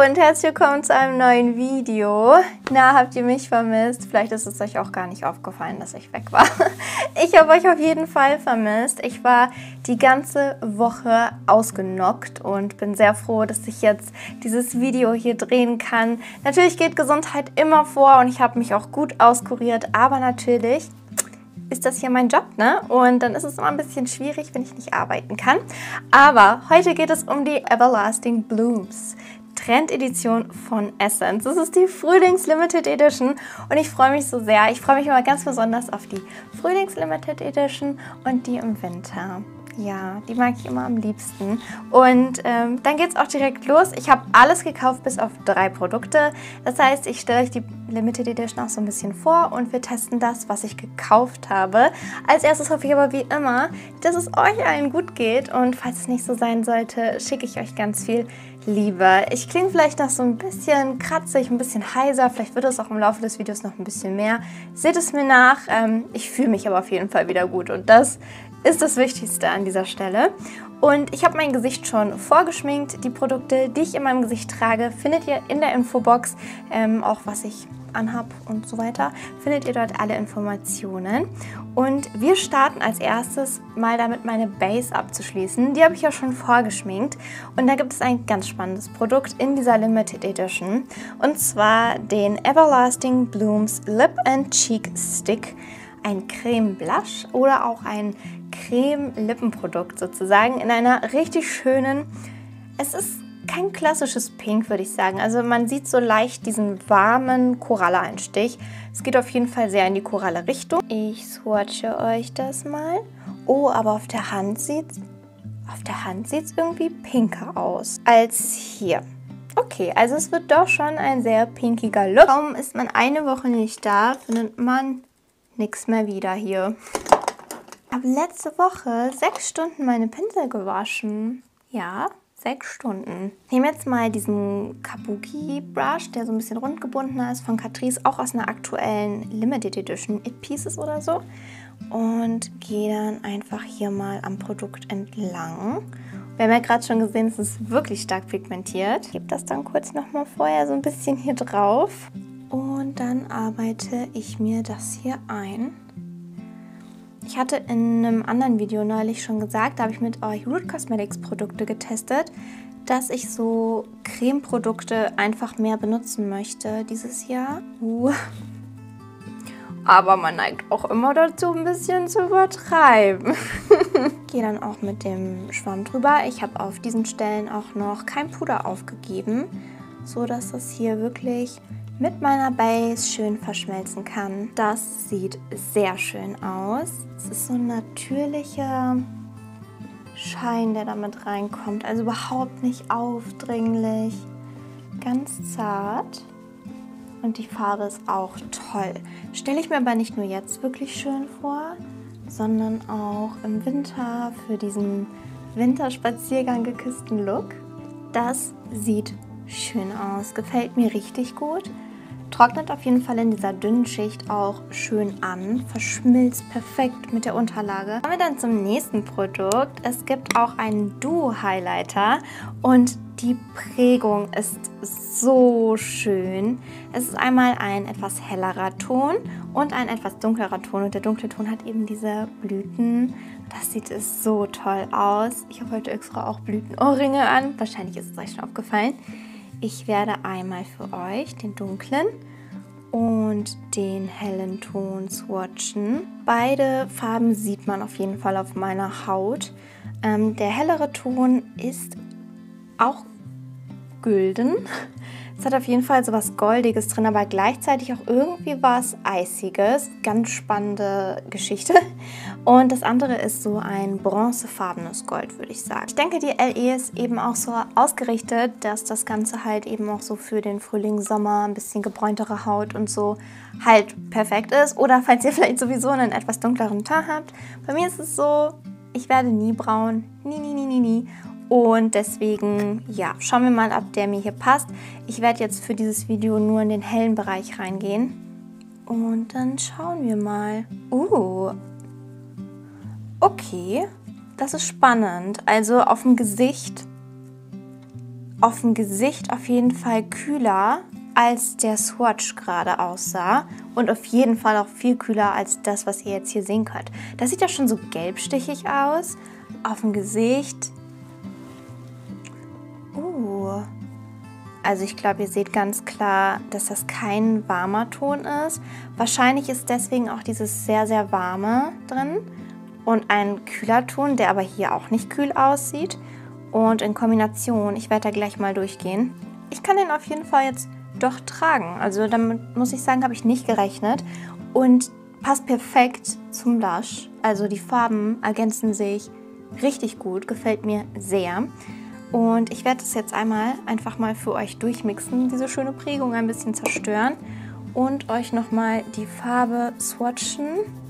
und herzlich willkommen zu einem neuen Video. Na, habt ihr mich vermisst? Vielleicht ist es euch auch gar nicht aufgefallen, dass ich weg war. Ich habe euch auf jeden Fall vermisst. Ich war die ganze Woche ausgenockt und bin sehr froh, dass ich jetzt dieses Video hier drehen kann. Natürlich geht Gesundheit immer vor und ich habe mich auch gut auskuriert, aber natürlich ist das hier mein Job, ne? Und dann ist es immer ein bisschen schwierig, wenn ich nicht arbeiten kann. Aber heute geht es um die Everlasting Blooms Trendedition von Essence. Das ist die Frühlings Limited Edition und ich freue mich so sehr. Ich freue mich immer ganz besonders auf die Frühlings Limited Edition und die im Winter. Ja, die mag ich immer am liebsten. Und dann geht es auch direkt los. Ich habe alles gekauft bis auf 3 Produkte. Das heißt, ich stelle euch die Limited Edition auch so ein bisschen vor und wir testen das, was ich gekauft habe. Als erstes hoffe ich aber wie immer, dass es euch allen gut geht. Und falls es nicht so sein sollte, schicke ich euch ganz viel Liebe. Ich klinge vielleicht noch so ein bisschen kratzig, ein bisschen heiser. Vielleicht wird es auch im Laufe des Videos noch ein bisschen mehr. Seht es mir nach. Ich fühle mich aber auf jeden Fall wieder gut. Und das ist das Wichtigste an dieser Stelle. Und ich habe mein Gesicht schon vorgeschminkt. Die Produkte, die ich in meinem Gesicht trage, findet ihr in der Infobox. Auch was ich anhab und so weiter, findet ihr dort alle Informationen. Und wir starten als erstes mal damit, meine Base abzuschließen. Die habe ich ja schon vorgeschminkt. Und da gibt es ein ganz spannendes Produkt in dieser Limited Edition. Und zwar den Everlasting Blooms Lip and Cheek Stick. Ein Creme Blush oder auch ein Creme-Lippenprodukt sozusagen in einer richtig schönen, es ist kein klassisches Pink, würde ich sagen. Also man sieht so leicht diesen warmen Koralleeinstich. Es geht auf jeden Fall sehr in die Koralle-Richtung. Ich swatche euch das mal. Oh, aber auf der Hand sieht's irgendwie pinker aus als hier. Okay, also es wird doch schon ein sehr pinkiger Look. Kaum ist man eine Woche nicht da, findet man nichts mehr wieder hier. Ich habe letzte Woche 6 Stunden meine Pinsel gewaschen. Ja, 6 Stunden. Ich nehme jetzt mal diesen Kabuki Brush, der so ein bisschen rund gebunden ist, von Catrice, auch aus einer aktuellen Limited Edition It Pieces oder so. Und gehe dann einfach hier mal am Produkt entlang. Wir haben ja gerade schon gesehen, es ist wirklich stark pigmentiert. Ich gebe das dann kurz nochmal vorher so ein bisschen hier drauf. Und dann arbeite ich mir das hier ein. Ich hatte in einem anderen Video neulich schon gesagt, da habe ich mit euch Root Cosmetics Produkte getestet, dass ich so Cremeprodukte einfach mehr benutzen möchte dieses Jahr. Aber man neigt auch immer dazu, ein bisschen zu übertreiben. Gehe dann auch mit dem Schwamm drüber. Ich habe auf diesen Stellen auch noch kein Puder aufgegeben, so dass das hier wirklich mit meiner Base schön verschmelzen kann. Das sieht sehr schön aus. Es ist so ein natürlicher Schein, der damit reinkommt. Also überhaupt nicht aufdringlich. Ganz zart. Und die Farbe ist auch toll. Stelle ich mir aber nicht nur jetzt wirklich schön vor, sondern auch im Winter für diesen Winterspaziergang geküssten Look. Das sieht schön aus. Gefällt mir richtig gut. Trocknet auf jeden Fall in dieser dünnen Schicht auch schön an. Verschmilzt perfekt mit der Unterlage. Kommen wir dann zum nächsten Produkt. Es gibt auch einen Duo-Highlighter und die Prägung ist so schön. Es ist einmal ein etwas hellerer Ton und ein etwas dunklerer Ton. Und der dunkle Ton hat eben diese Blüten. Das sieht so toll aus. Ich habe heute extra auch Blütenohrringe an. Wahrscheinlich ist es euch schon aufgefallen. Ich werde einmal für euch den dunklen und den hellen Ton swatchen. Beide Farben sieht man auf jeden Fall auf meiner Haut. Der hellere Ton ist auch gülden. Es hat auf jeden Fall so was Goldiges drin, aber gleichzeitig auch irgendwie was Eisiges. Ganz spannende Geschichte. Und das andere ist so ein bronzefarbenes Gold, würde ich sagen. Ich denke, die LE ist eben auch so ausgerichtet, dass das Ganze halt eben auch so für den Frühling, Sommer, ein bisschen gebräuntere Haut und so halt perfekt ist. Oder falls ihr vielleicht sowieso einen etwas dunkleren Teint habt. Bei mir ist es so, ich werde nie braun. Nie. Und deswegen, ja, schauen wir mal, ob der mir hier passt. Ich werde jetzt für dieses Video nur in den hellen Bereich reingehen. Und dann schauen wir mal. Okay, das ist spannend. Also auf dem Gesicht auf dem Gesicht auf jeden Fall kühler, als der Swatch gerade aussah. Und auf jeden Fall auch viel kühler als das, was ihr jetzt hier sehen könnt. Das sieht ja schon so gelbstichig aus. Auf dem Gesicht. Also ich glaube, ihr seht ganz klar, dass das kein warmer Ton ist. Wahrscheinlich ist deswegen auch dieses sehr, sehr warme drin. Und ein kühler Ton, der aber hier auch nicht kühl aussieht. Und in Kombination, ich werde da gleich mal durchgehen. Ich kann den auf jeden Fall jetzt doch tragen. Also damit muss ich sagen, habe ich nicht gerechnet. Und passt perfekt zum Blush. Also die Farben ergänzen sich richtig gut, gefällt mir sehr. Und ich werde es jetzt einfach mal für euch durchmixen, diese schöne Prägung ein bisschen zerstören und euch nochmal die Farbe swatchen,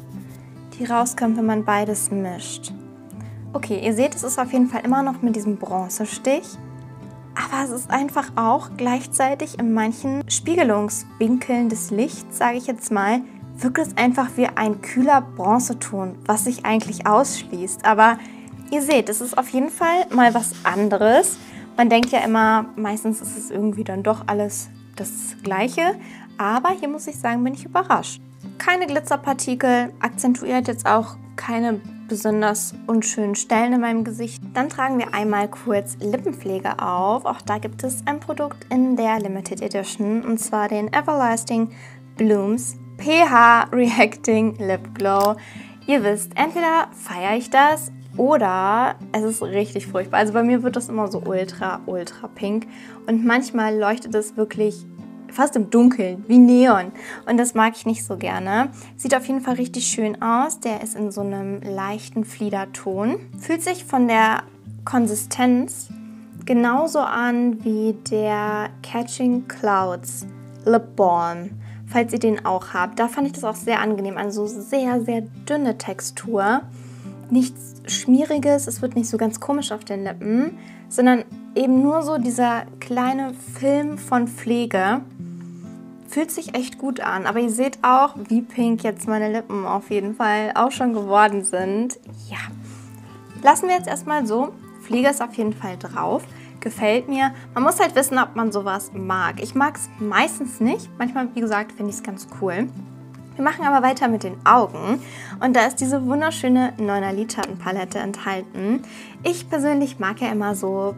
die rauskommt, wenn man beides mischt. Okay, ihr seht, es ist auf jeden Fall immer noch mit diesem Bronzestich, aber es ist einfach auch gleichzeitig in manchen Spiegelungswinkeln des Lichts, sage ich jetzt mal, wirkt es einfach wie ein kühler Bronzeton, was sich eigentlich ausschließt, aber ihr seht, es ist auf jeden Fall mal was anderes. Man denkt ja immer, meistens ist es irgendwie dann doch alles das Gleiche. Aber hier muss ich sagen, bin ich überrascht. Keine Glitzerpartikel, akzentuiert jetzt auch keine besonders unschönen Stellen in meinem Gesicht. Dann tragen wir einmal kurz Lippenpflege auf. Auch da gibt es ein Produkt in der Limited Edition. Und zwar den Everlasting Blooms pH Reacting Lip Glow. Ihr wisst, entweder feiere ich das oder es ist richtig furchtbar. Also bei mir wird das immer so ultra pink. Und manchmal leuchtet es wirklich fast im Dunkeln, wie Neon. Und das mag ich nicht so gerne. Sieht auf jeden Fall richtig schön aus. Der ist in so einem leichten Fliederton. Fühlt sich von der Konsistenz genauso an wie der Catching Clouds Lip Balm. Falls ihr den auch habt. Da fand ich das auch sehr angenehm. Also sehr, sehr dünne Textur. Nichts Schmieriges, es wird nicht so ganz komisch auf den Lippen, sondern eben nur so dieser kleine Film von Pflege. Fühlt sich echt gut an, aber ihr seht auch, wie pink jetzt meine Lippen auf jeden Fall auch schon geworden sind. Ja, lassen wir jetzt erstmal so. Pflege ist auf jeden Fall drauf. Gefällt mir. Man muss halt wissen, ob man sowas mag. Ich mag es meistens nicht. Manchmal, wie gesagt, finde ich es ganz cool. Wir machen aber weiter mit den Augen und da ist diese wunderschöne 9er Lidschattenpalette enthalten. Ich persönlich mag ja immer so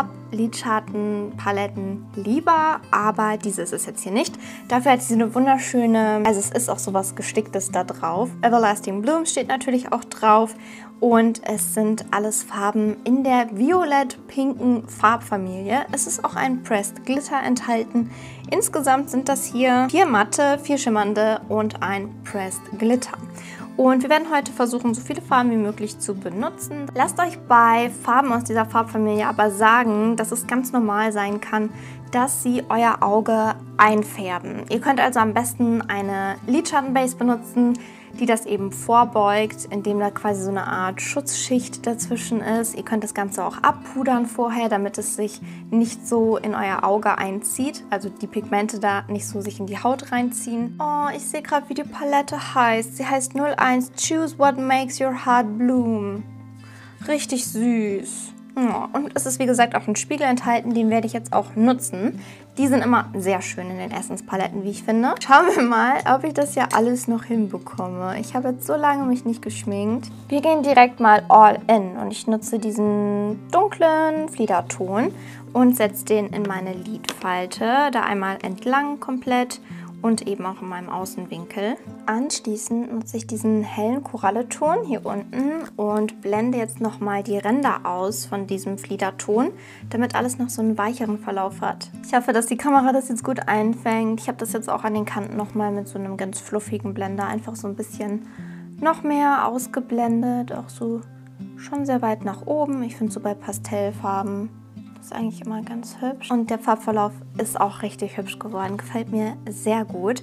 Papp-Lidschattenpaletten lieber, aber diese ist es jetzt hier nicht. Dafür hat sie eine wunderschöne, also es ist auch sowas Gesticktes da drauf. Everlasting Bloom steht natürlich auch drauf und es sind alles Farben in der violett-pinken Farbfamilie. Es ist auch ein Pressed Glitter enthalten. Insgesamt sind das hier 4 matte, 4 schimmernde und ein Pressed Glitter. Und wir werden heute versuchen, so viele Farben wie möglich zu benutzen. Lasst euch bei Farben aus dieser Farbfamilie aber sagen, dass es ganz normal sein kann, dass sie euer Auge einfärben. Ihr könnt also am besten eine Lidschattenbase benutzen, die das eben vorbeugt, indem da quasi so eine Art Schutzschicht dazwischen ist. Ihr könnt das Ganze auch abpudern vorher, damit es sich nicht so in euer Auge einzieht, also die Pigmente da nicht so sich in die Haut reinziehen. Oh, ich sehe gerade, wie die Palette heißt. Sie heißt 01 Choose What Makes Your Heart Bloom. Richtig süß. Ja, und es ist wie gesagt auch ein Spiegel enthalten, den werde ich jetzt auch nutzen. Die sind immer sehr schön in den Essenspaletten, wie ich finde. Schauen wir mal, ob ich das ja alles noch hinbekomme. Ich habe jetzt so lange mich nicht geschminkt. Wir gehen direkt mal all in und ich nutze diesen dunklen Fliederton und setze den in meine Lidfalte. Da einmal entlang komplett und eben auch in meinem Außenwinkel. Anschließend nutze ich diesen hellen Koralleton hier unten und blende jetzt nochmal die Ränder aus von diesem Fliederton, damit alles noch so einen weicheren Verlauf hat. Ich hoffe, dass die Kamera das jetzt gut einfängt. Ich habe das jetzt auch an den Kanten nochmal mit so einem ganz fluffigen Blender einfach so ein bisschen noch mehr ausgeblendet. Auch so schon sehr weit nach oben. Ich finde so bei Pastellfarben ist eigentlich immer ganz hübsch. Und der Farbverlauf ist auch richtig hübsch geworden. Gefällt mir sehr gut.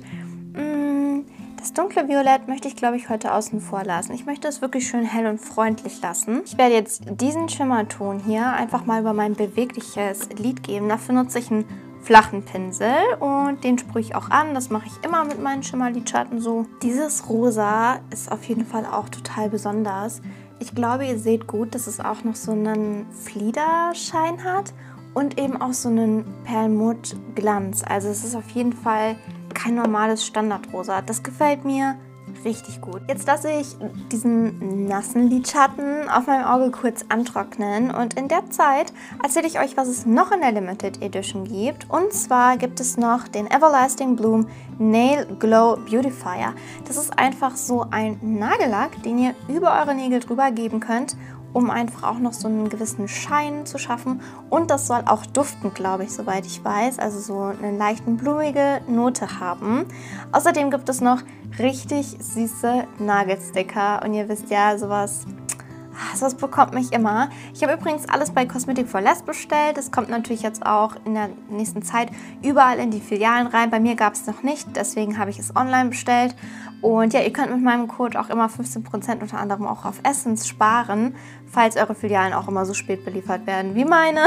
Das dunkle Violett möchte ich, glaube ich, heute außen vor lassen. Ich möchte es wirklich schön hell und freundlich lassen. Ich werde jetzt diesen Schimmerton hier einfach mal über mein bewegliches Lid geben. Dafür nutze ich einen flachen Pinsel und den sprühe ich auch an. Das mache ich immer mit meinen Schimmerlidschatten so. Dieses Rosa ist auf jeden Fall auch total besonders. Ich glaube, ihr seht gut, dass es auch noch so einen Fliederschein hat und eben auch so einen Perlmutt-Glanz. Also es ist auf jeden Fall kein normales Standardrosa. Das gefällt mir richtig gut. Jetzt lasse ich diesen nassen Lidschatten auf meinem Auge kurz antrocknen und in der Zeit erzähle ich euch, was es noch in der Limited Edition gibt. Und zwar gibt es noch den Everlasting Bloom Nail Glow Beautifier. Das ist einfach so ein Nagellack, den ihr über eure Nägel drüber geben könnt, um einfach auch noch so einen gewissen Schein zu schaffen. Und das soll auch duften, glaube ich, soweit ich weiß. Also so eine leichten blumige Note haben. Außerdem gibt es noch richtig süße Nagelsticker. Und ihr wisst ja, sowas bekommt mich immer. Ich habe übrigens alles bei Cosmetic for Less bestellt. Das kommt natürlich jetzt auch in der nächsten Zeit überall in die Filialen rein. Bei mir gab es noch nicht, deswegen habe ich es online bestellt. Und ja, ihr könnt mit meinem Code auch immer 15% unter anderem auch auf Essence sparen, falls eure Filialen auch immer so spät beliefert werden wie meine.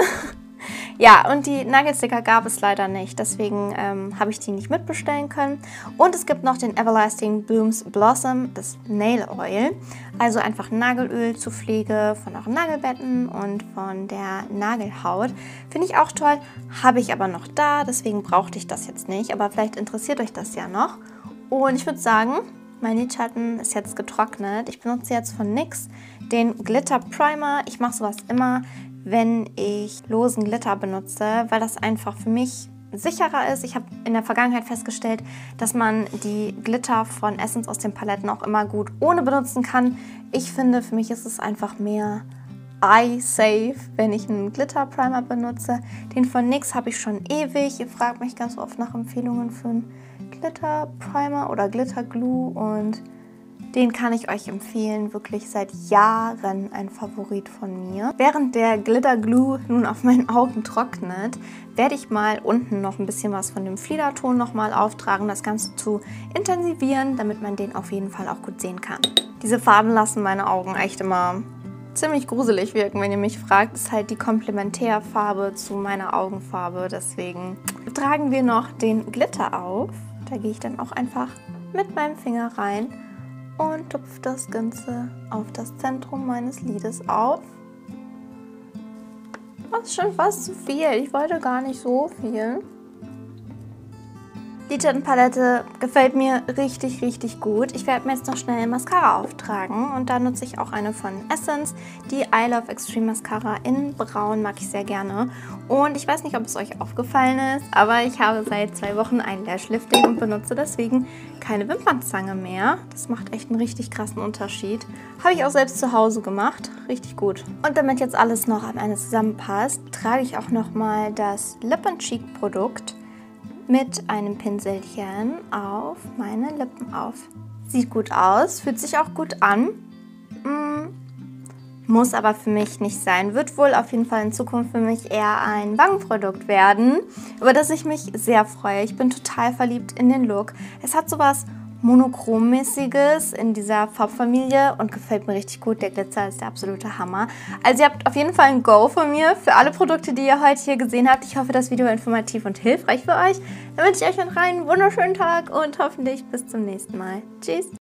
Ja, und die Nagelsticker gab es leider nicht, deswegen habe ich die nicht mitbestellen können. Und es gibt noch den Everlasting Blooms Blossom, das Nail Oil, also einfach Nagelöl zur Pflege von euren Nagelbetten und von der Nagelhaut. Finde ich auch toll, habe ich aber noch da, deswegen brauchte ich das jetzt nicht, aber vielleicht interessiert euch das ja noch. Und ich würde sagen, mein Lidschatten ist jetzt getrocknet. Ich benutze jetzt von NYX den Glitter Primer. Ich mache sowas immer, wenn ich losen Glitter benutze, weil das einfach für mich sicherer ist. Ich habe in der Vergangenheit festgestellt, dass man die Glitter von Essence aus den Paletten auch immer gut ohne benutzen kann. Ich finde, für mich ist es einfach mehr eye-safe, wenn ich einen Glitter-Primer benutze. Den von NYX habe ich schon ewig. Ihr fragt mich ganz oft nach Empfehlungen für einen Glitter-Primer oder Glitter-Glue und den kann ich euch empfehlen, wirklich seit Jahren ein Favorit von mir. Während der Glitter Glue nun auf meinen Augen trocknet, werde ich mal unten noch ein bisschen was von dem Fliederton nochmal auftragen, das Ganze zu intensivieren, damit man den auf jeden Fall auch gut sehen kann. Diese Farben lassen meine Augen echt immer ziemlich gruselig wirken, wenn ihr mich fragt. Das ist halt die Komplementärfarbe zu meiner Augenfarbe, deswegen tragen wir noch den Glitter auf. Da gehe ich dann auch einfach mit meinem Finger rein und tupfe das Ganze auf das Zentrum meines Lides auf. Das ist schon fast zu viel. Ich wollte gar nicht so viel. Die Lidschattenpalette gefällt mir richtig, richtig gut. Ich werde mir jetzt noch schnell Mascara auftragen und da nutze ich auch eine von Essence. Die I Love Extreme Mascara in Braun mag ich sehr gerne. Und ich weiß nicht, ob es euch aufgefallen ist, aber ich habe seit 2 Wochen ein Lashlifting und benutze deswegen keine Wimpernzange mehr. Das macht echt einen richtig krassen Unterschied. Habe ich auch selbst zu Hause gemacht. Richtig gut. Und damit jetzt alles noch am Ende zusammenpasst, trage ich auch nochmal das Lip & Cheek Produkt mit einem Pinselchen auf meine Lippen auf. Sieht gut aus, fühlt sich auch gut an. Muss aber für mich nicht sein. Wird wohl auf jeden Fall in Zukunft für mich eher ein Wangenprodukt werden, über das ich mich sehr freue. Ich bin total verliebt in den Look. Es hat sowas Monochrommäßiges in dieser Farbfamilie und gefällt mir richtig gut. Der Glitzer ist der absolute Hammer. Also ihr habt auf jeden Fall ein Go von mir für alle Produkte, die ihr heute hier gesehen habt. Ich hoffe, das Video war informativ und hilfreich für euch. Dann wünsche ich euch einen wunderschönen Tag und hoffentlich bis zum nächsten Mal. Tschüss!